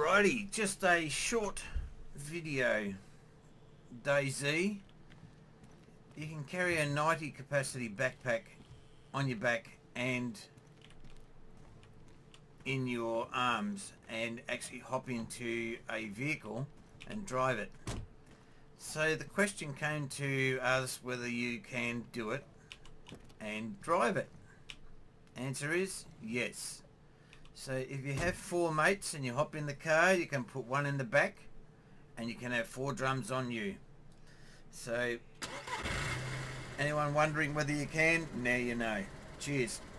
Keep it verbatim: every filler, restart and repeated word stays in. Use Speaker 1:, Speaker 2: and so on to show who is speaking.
Speaker 1: Alrighty, just a short video. DayZ. You can carry a ninety capacity backpack on your back and in your arms and actually hop into a vehicle and drive it. So the question came to us whether you can do it and drive it. Answer is yes. So if you have four mates and you hop in the car, you can put one in the back and you can have four drums on you. So anyone wondering whether you can, now you know. Cheers.